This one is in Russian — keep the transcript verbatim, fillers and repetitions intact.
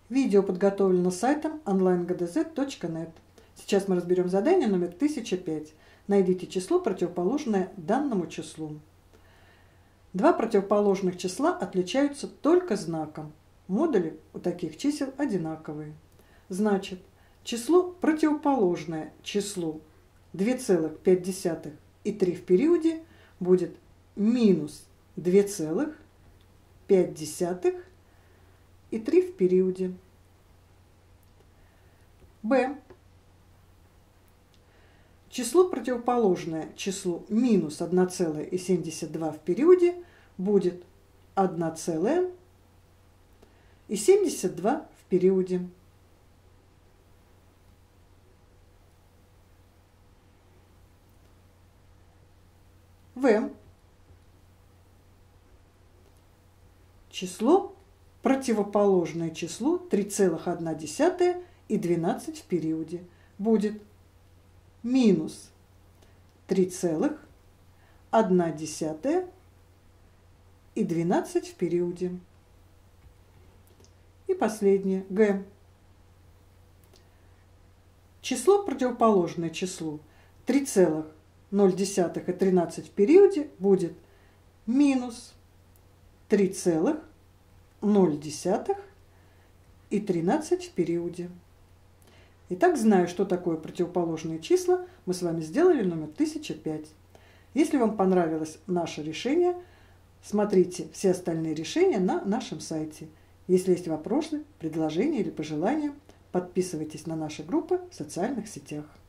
Видео подготовлено сайтом онлайн гэ дэ зет точка нет. Сейчас мы разберем задание номер тысяча пять. Найдите число, противоположное данному числу. Два противоположных числа отличаются только знаком. Модули у таких чисел одинаковые. Значит, число, противоположное числу две целых пять десятых и три в периоде, будет минус две целых пять десятых и три в периоде. Б. Число, противоположное числу минус одна целая семьдесят двое в периоде, будет одна целая семьдесят два в периоде. В. Число, противоположное числу три целых одна десятая и двенадцать в периоде, будет минус три целых одна десятая и двенадцать в периоде. И последнее. Г. Число, противоположное числу три целых ноль десятых и тринадцать в периоде, будет минус три целых ноль десятых и тринадцать в периоде. Итак, зная, что такое противоположные числа, мы с вами сделали номер тысяча пять. Если вам понравилось наше решение, смотрите все остальные решения на нашем сайте. Если есть вопросы, предложения или пожелания, подписывайтесь на наши группы в социальных сетях.